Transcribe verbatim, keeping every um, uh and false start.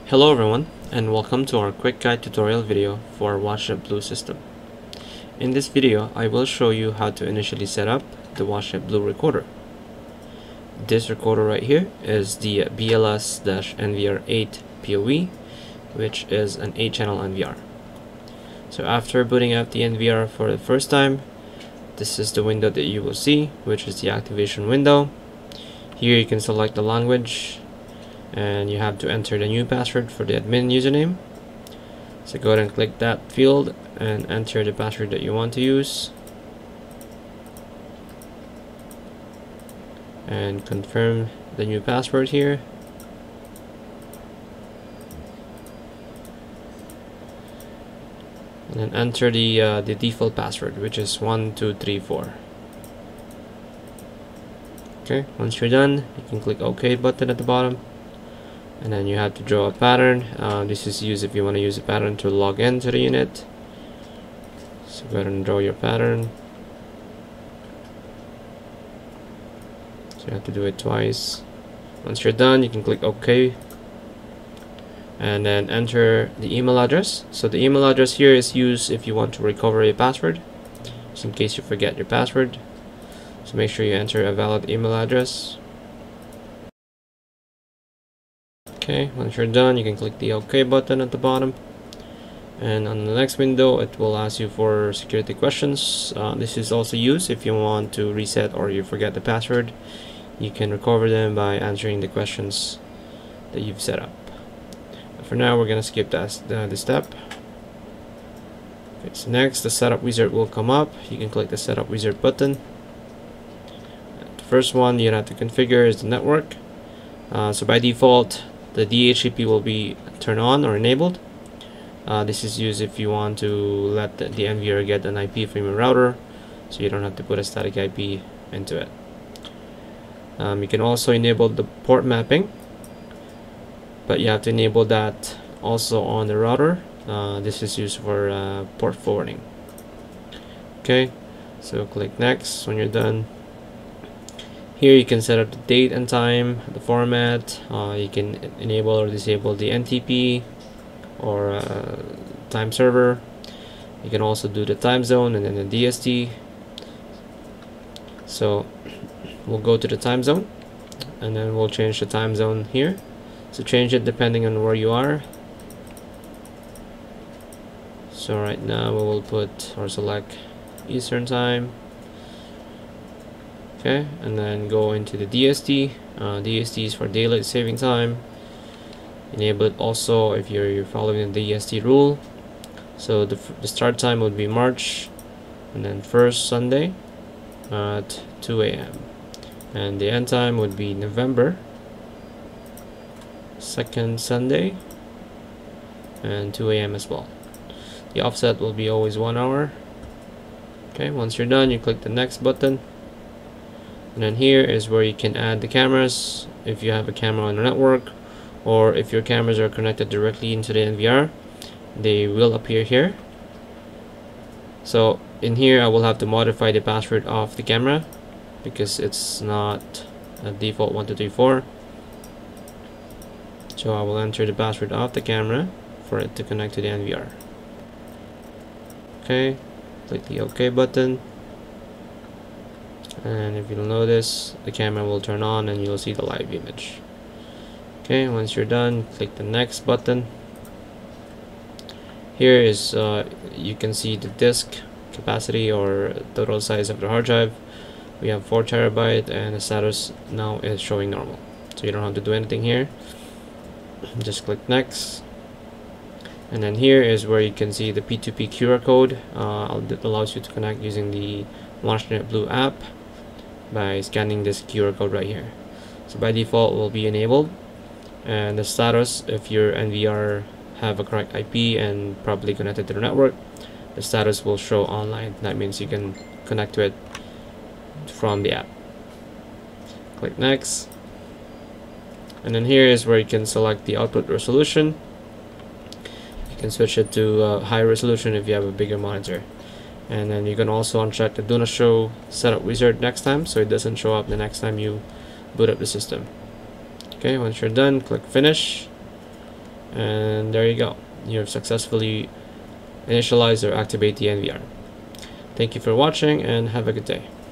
Hello everyone, and welcome to our quick guide tutorial video for our WatchNET Blue system. In this video, I will show you how to initially set up the WatchNET Blue Recorder. This recorder right here is the B L S N V R eight P O V, which is an eight channel N V R. So after booting up the N V R for the first time, this is the window that you will see, which is the activation window. Here you can select the language, and you have to enter the new password for the admin username. So go ahead and click that field and enter the password that you want to use, and confirm the new password here. And then enter the uh, the default password, which is one two three four. Okay, once you're done, you can click OK button at the bottom. And then you have to draw a pattern. Uh, this is used if you want to use a pattern to log into the unit. So go ahead and draw your pattern. So you have to do it twice. Once you're done, you can click OK. And then enter the email address. So the email address here is used if you want to recover a password, just in case you forget your password. So make sure you enter a valid email address. Okay, once you're done, you can click the OK button at the bottom, and on the next window it will ask you for security questions. Uh, this is also used if you want to reset or you forget the password. You can recover them by answering the questions that you've set up. But for now, we're gonna skip that uh, the step. Okay, so next, the setup wizard will come up. You can click the setup wizard button. The first one you have to configure is the network. Uh, so by default, the D H C P will be turned on or enabled. Uh, this is used if you want to let the, the N V R get an I P from your router, so you don't have to put a static I P into it. Um, you can also enable the port mapping, but you have to enable that also on the router. Uh, this is used for uh, port forwarding. Okay, so click next when you're done. Here you can set up the date and time, the format. Uh, you can enable or disable the N T P or uh, time server. You can also do the time zone and then the D S T. So we'll go to the time zone, and then we'll change the time zone here. So change it depending on where you are. So right now we will put or select Eastern time. Okay, and then go into the D S T. Uh, D S T is for daylight saving time. Enable it also if you're, you're following the D S T rule. So the, the start time would be March, and then first Sunday at two A M and the end time would be November second Sunday and two A M as well. The offset will be always one hour. Okay, once you're done, you click the next button. And then here is where you can add the cameras if you have a camera on the network, or if your cameras are connected directly into the N V R, they will appear here. So in here I will have to modify the password of the camera because it's not a default one two three four. So I will enter the password of the camera for it to connect to the N V R. Okay, click the OK button. And if you'll notice, the camera will turn on and you'll see the live image. Okay, once you're done, click the next button. Here is uh, you can see the disk capacity or total size of the hard drive. We have four terabyte, and the status now is showing normal, so you don't have to do anything here. Just click next, and then here is where you can see the P two P Q R code. Uh, that allows you to connect using the WatchNET Blue app by scanning this Q R code right here. So by default will be enabled, and the status, if your N V R have a correct I P and properly connected to the network, the status will show online. That means you can connect to it from the app. Click next, and then here is where you can select the output resolution. You can switch it to uh, high resolution if you have a bigger monitor. And then you can also uncheck the do not show setup wizard next time, so it doesn't show up the next time you boot up the system. Okay, once you're done, click finish, And there you go, you have successfully initialized or activate the N V R. Thank you for watching and have a good day.